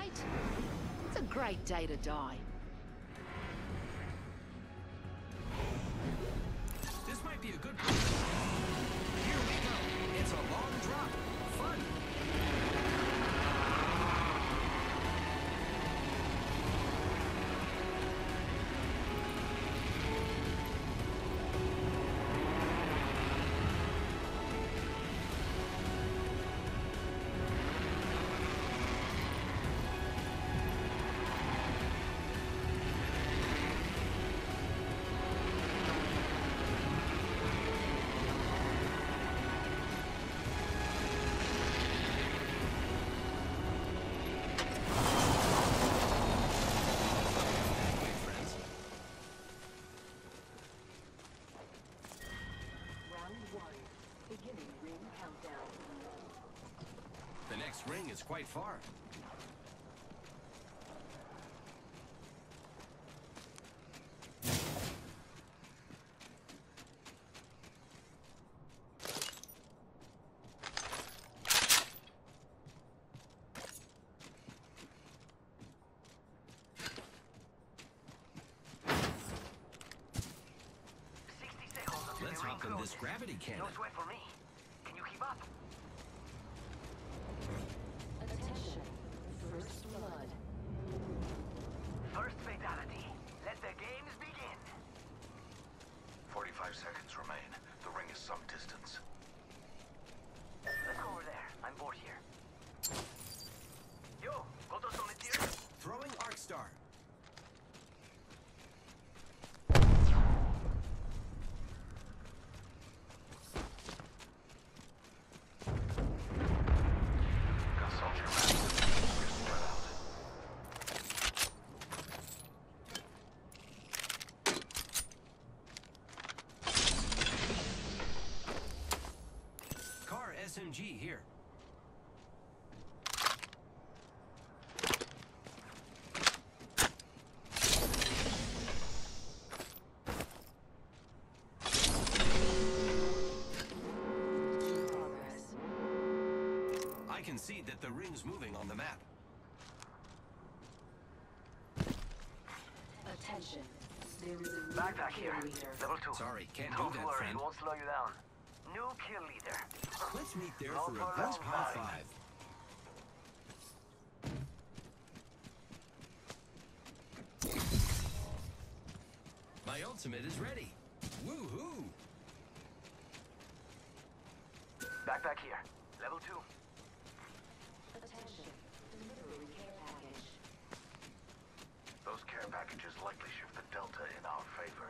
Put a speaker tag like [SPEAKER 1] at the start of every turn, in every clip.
[SPEAKER 1] mate? It's a great day to die.
[SPEAKER 2] This might be a good one. Here we go. It's a long drop. Fun. The next ring is quite far. Let's hop in this gravity cannon.
[SPEAKER 3] No sweat for me. Can you keep up?
[SPEAKER 4] Attention. First blood.
[SPEAKER 3] First fatality. Let the games begin.
[SPEAKER 5] 45 seconds remain. The ring is some distance.
[SPEAKER 3] Let's go over there. I'm bored here. Yo, got us on the tier?
[SPEAKER 2] Throwing Arc Star.
[SPEAKER 5] Consult your map. We're spread out.
[SPEAKER 2] Car SMG here.
[SPEAKER 4] Progress.
[SPEAKER 2] I can see that the ring's moving on the map.
[SPEAKER 4] Attention. There is a new
[SPEAKER 3] Backpack here.
[SPEAKER 4] kill leader.
[SPEAKER 3] Level 2.
[SPEAKER 2] Sorry, can't do
[SPEAKER 3] Don't
[SPEAKER 2] that,
[SPEAKER 3] worry,
[SPEAKER 2] friend.
[SPEAKER 3] it won't slow you down. New kill leader.
[SPEAKER 2] Let's meet there
[SPEAKER 3] Not
[SPEAKER 2] for a
[SPEAKER 3] for
[SPEAKER 2] good
[SPEAKER 3] long,
[SPEAKER 2] high
[SPEAKER 3] buddy.
[SPEAKER 2] five. My ultimate is ready. Woohoo!
[SPEAKER 3] Backpack here. Level 2.
[SPEAKER 4] Attention. Delivering care package.
[SPEAKER 5] Those care packages likely shift the delta in our favor.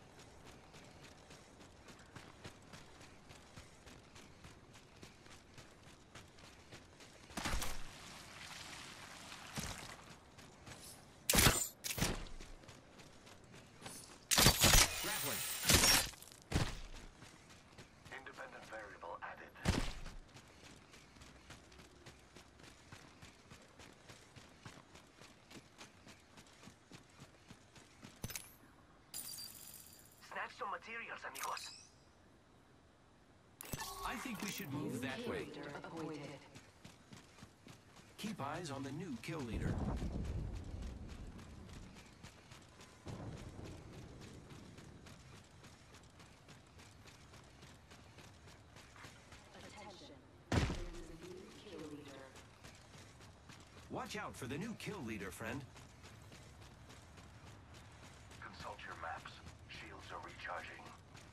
[SPEAKER 2] Grappling.
[SPEAKER 5] Independent variable added.
[SPEAKER 3] Snatch some materials, amigos.
[SPEAKER 2] I think we should move that
[SPEAKER 4] Kill
[SPEAKER 2] way.
[SPEAKER 4] leader appointed.
[SPEAKER 2] Keep eyes on the new kill leader.
[SPEAKER 4] Attention. There is a new kill leader.
[SPEAKER 2] Watch out for the new kill leader, friend.
[SPEAKER 5] Consult your maps. Shields are recharging.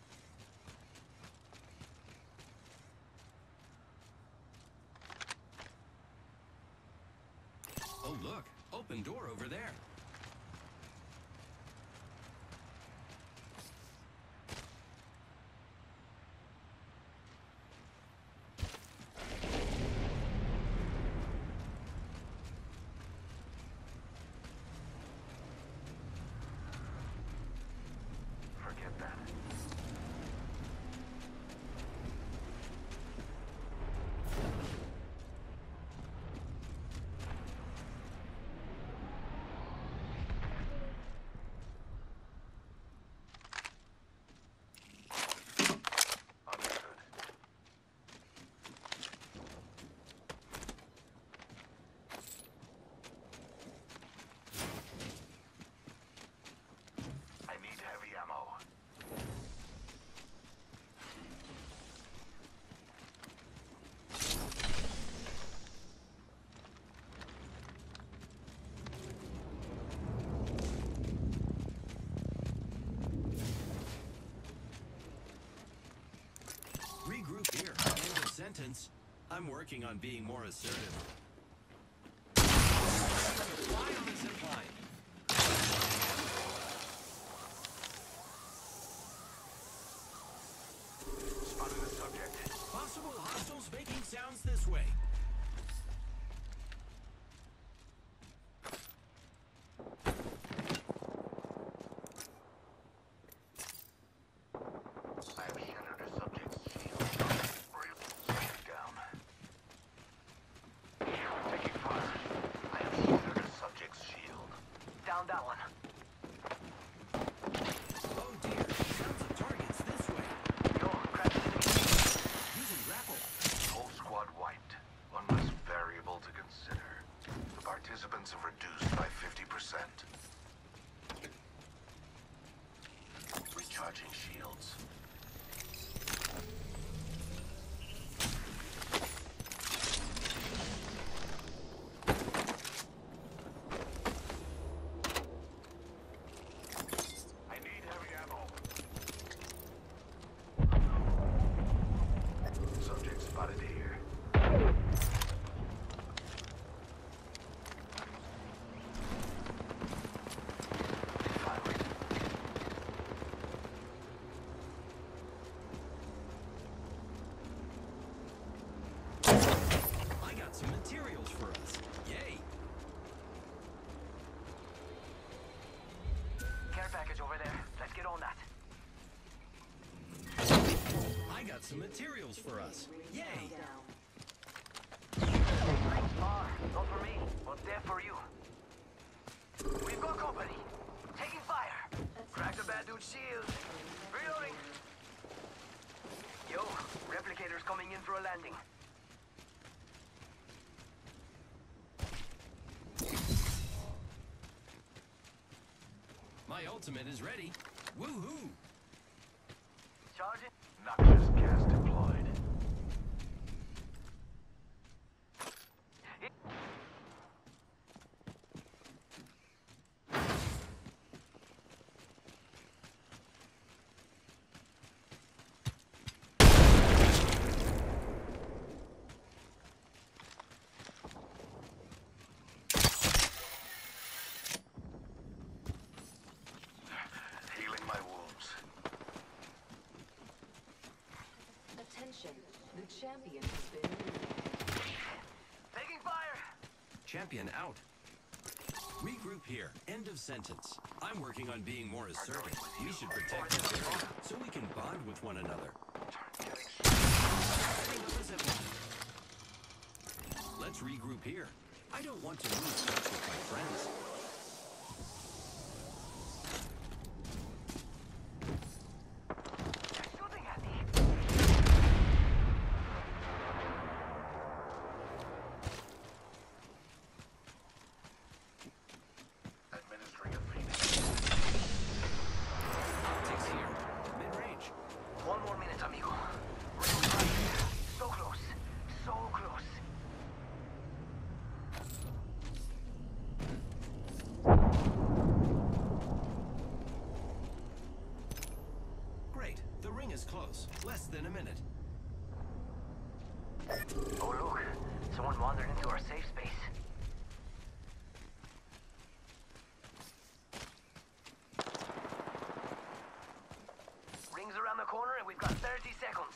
[SPEAKER 2] Oh, look. Open door over there.
[SPEAKER 5] Forget that.
[SPEAKER 2] working on being more assertive. Fly on the zip line.
[SPEAKER 5] Spotted the subject.
[SPEAKER 2] Possible hostiles making sounds this way.
[SPEAKER 5] I have shattered a subject's shield. Subject down. Taking fire. I have shattered a subject's shield.
[SPEAKER 3] Down that one.
[SPEAKER 2] Oh dear, sounds of targets this way.
[SPEAKER 3] Yo, crack the enemy.
[SPEAKER 2] Using grapple.
[SPEAKER 5] Whole squad wiped. One less variable to consider. The participants have reduced by 50%. Recharging shields. I need heavy ammo. Subject spotted here. Firing.
[SPEAKER 2] I got some materials for us. Yay!
[SPEAKER 3] Care package over there. Let's get on that.
[SPEAKER 2] I got some materials for us. Yay!
[SPEAKER 4] Down.
[SPEAKER 3] Not for me, but there for you. We've got company. Taking fire. Crack the bad dude's shield. Reloading. Yo, replicators coming in for a landing.
[SPEAKER 2] My ultimate is ready. Woohoo!
[SPEAKER 3] Charging.
[SPEAKER 5] Noxious gas deployed. Healing my wounds.
[SPEAKER 4] Attention. The champion has been eliminated.
[SPEAKER 3] Taking fire.
[SPEAKER 2] Champion out. Regroup here. End of sentence. I'm working on being more assertive. We should protect this area so we can bond with one another. Setting up a zip line. Let's regroup here. I don't want to lose touch with my friends.
[SPEAKER 3] They're shooting at me.
[SPEAKER 5] Administering a phoenix.
[SPEAKER 2] Optics here. Mid-range.
[SPEAKER 3] 1 more minute, amigo. Ring right here. So close. So close.
[SPEAKER 2] Great. The ring is close. Less than a minute.
[SPEAKER 3] Oh, look. Someone wandered into our safe space. Rings around the corner and we've got 30 seconds.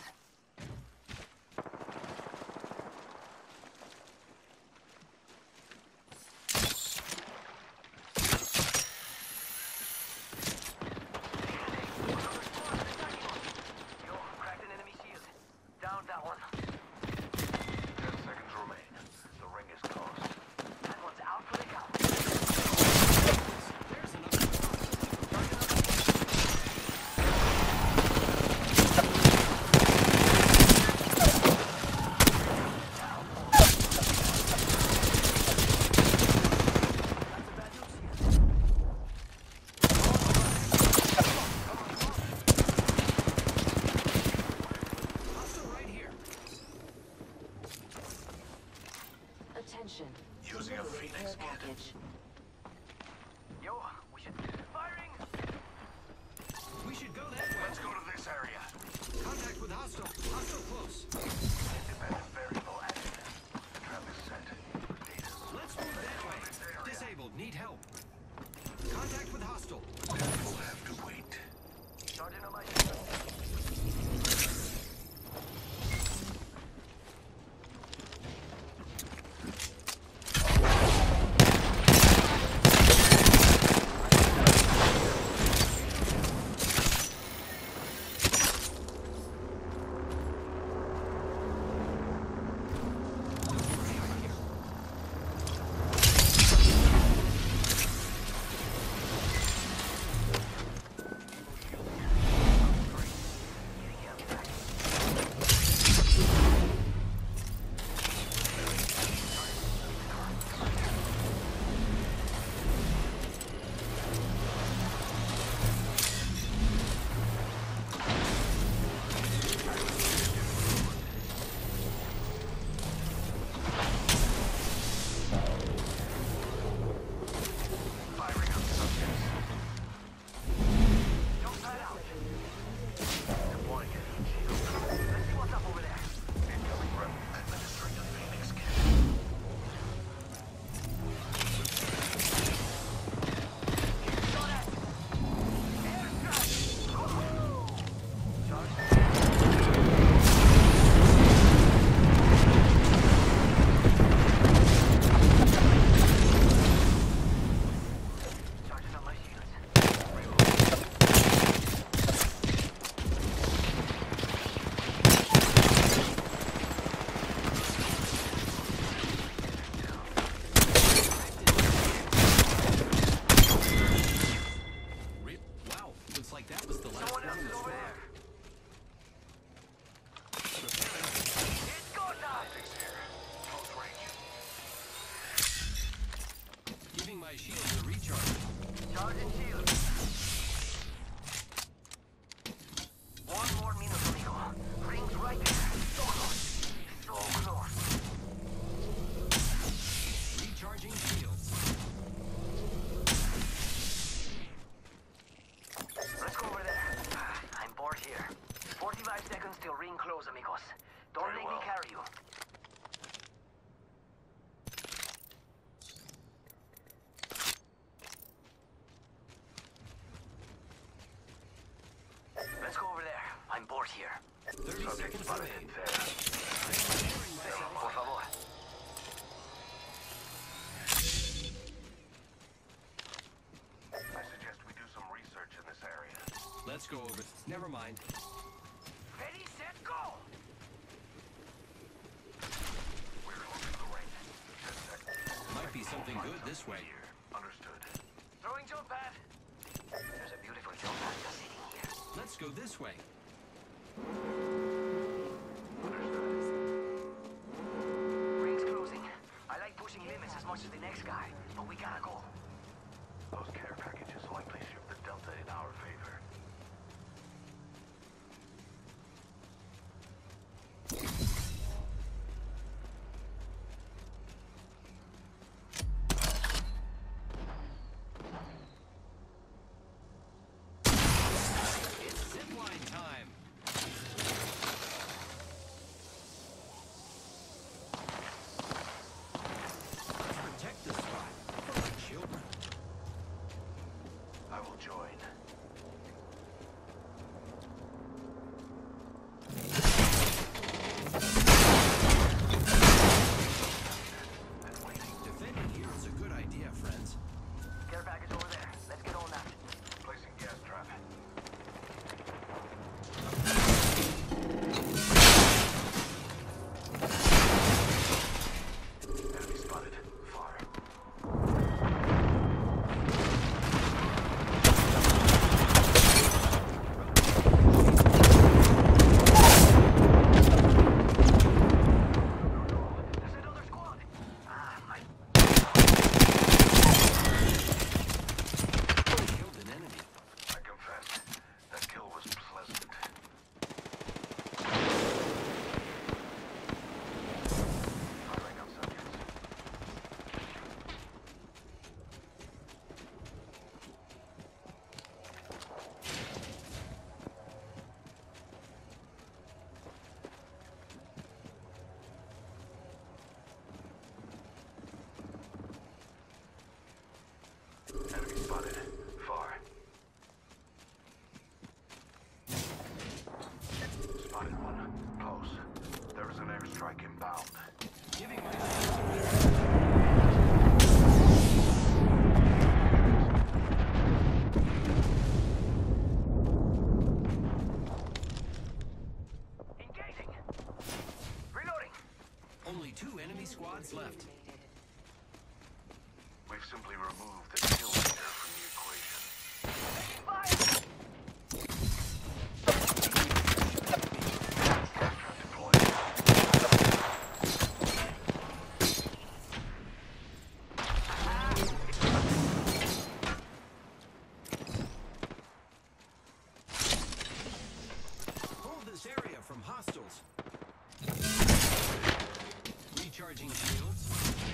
[SPEAKER 3] Yo, cracked an enemy shield. I'm bored here.
[SPEAKER 2] 30
[SPEAKER 5] Subject
[SPEAKER 2] seconds
[SPEAKER 5] spotted
[SPEAKER 2] remain.
[SPEAKER 5] there.
[SPEAKER 2] I'm preparing myself.
[SPEAKER 3] Por favor.
[SPEAKER 5] I suggest we do some research in this area.
[SPEAKER 2] Let's go over. Never mind.
[SPEAKER 3] Ready, set, go!
[SPEAKER 5] We're close to the ring. 10 seconds.
[SPEAKER 2] Might be something good this way.
[SPEAKER 5] Here. Understood.
[SPEAKER 3] Throwing jump pad. There's a beautiful jump pad just sitting here.
[SPEAKER 2] Let's go this way.
[SPEAKER 3] Ring's closing. I like pushing limits as much as the next guy, but we gotta go.
[SPEAKER 5] Those care packages likely shift the Delta in our favor.
[SPEAKER 2] It's zipline time. Let's protect this spot for our children.
[SPEAKER 5] I will join.
[SPEAKER 2] Defending here is a good idea, friends.
[SPEAKER 3] Care package over there. Let's get on that.
[SPEAKER 5] Placing gas trap. Enemy spotted. Far.
[SPEAKER 3] There's another squad. My
[SPEAKER 2] Killed an enemy.
[SPEAKER 5] I confess, that kill was pleasant. Firing on subjects. Enemy spotted. Far. Spotted one. Close. There is an airstrike inbound.
[SPEAKER 2] Giving my friends a win.
[SPEAKER 3] engaging. Reloading.
[SPEAKER 2] Only 2 enemy squads left.
[SPEAKER 5] We've simply removed the kill leader from the equation.
[SPEAKER 3] Fire.
[SPEAKER 5] Gas trap deployed.
[SPEAKER 2] Hold this area from hostiles. Recharging shields.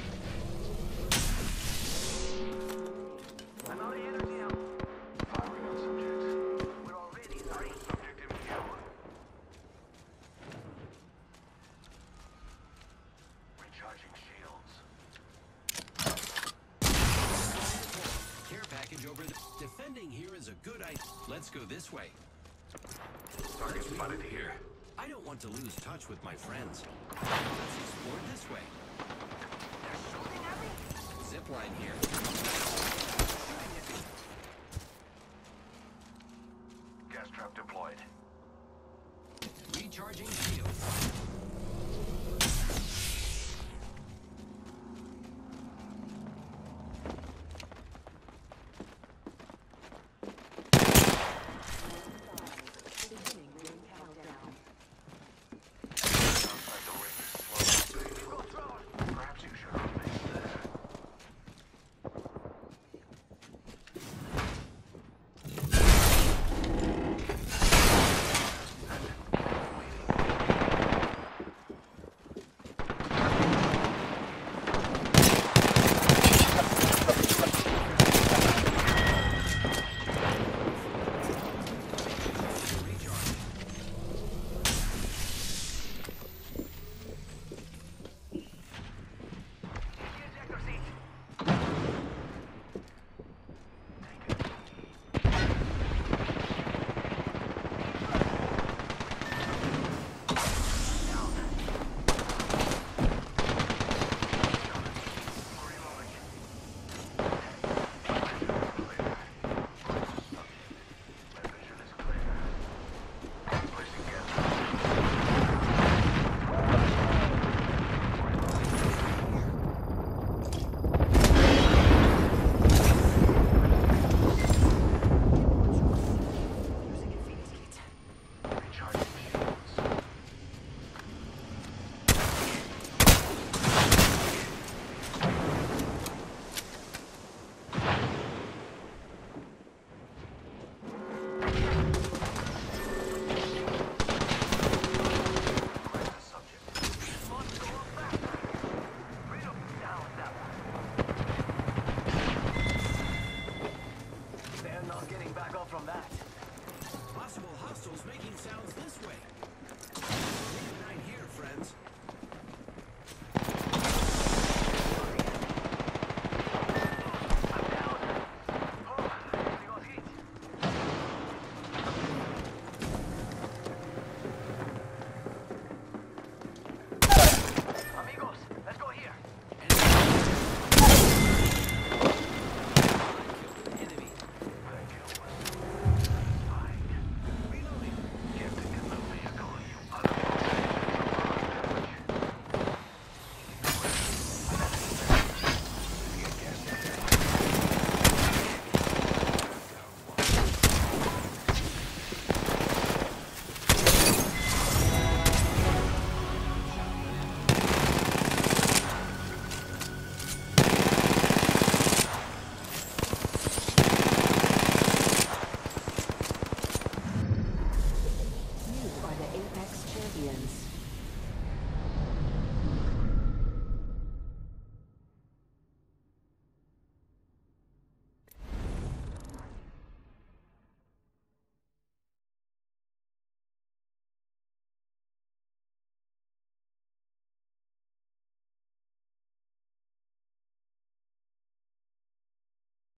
[SPEAKER 3] I'm out of energy now.
[SPEAKER 5] Firing on subjects.
[SPEAKER 3] We're already sorry.
[SPEAKER 5] Subject in view. Recharging shields.
[SPEAKER 2] Care package over there. Defending here is a good idea. Let's go this way.
[SPEAKER 5] Target spotted here.
[SPEAKER 2] I don't want to lose touch with my friends. Let's explore this way.
[SPEAKER 3] They're shooting at me.
[SPEAKER 2] Zipline here.
[SPEAKER 5] Gas trap deployed.
[SPEAKER 2] Recharging shields.
[SPEAKER 4] Beginning ring countdown.
[SPEAKER 5] Outside the ring is slowly.
[SPEAKER 3] We've got trouble.
[SPEAKER 5] Perhaps you should remain there.
[SPEAKER 3] No getting back up from that.
[SPEAKER 2] Possible hostiles making sounds this way. Reunite here, friends.